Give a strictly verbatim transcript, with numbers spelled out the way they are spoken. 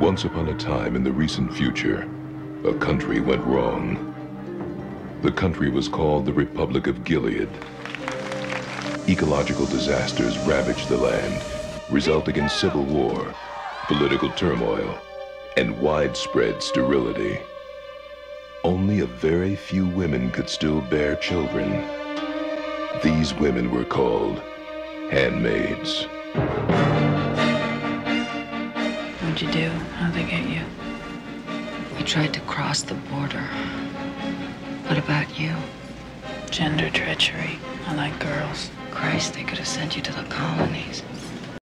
Once upon a time in the recent future, a country went wrong. The country was called the Republic of Gilead. Ecological disasters ravaged the land, resulting in civil war, political turmoil, and widespread sterility. Only a very few women could still bear children. These women were called handmaids. What'd you do? How'd they get you? We tried to cross the border. What about you? Gender treachery. I like girls. Christ, they could have sent you to the colonies.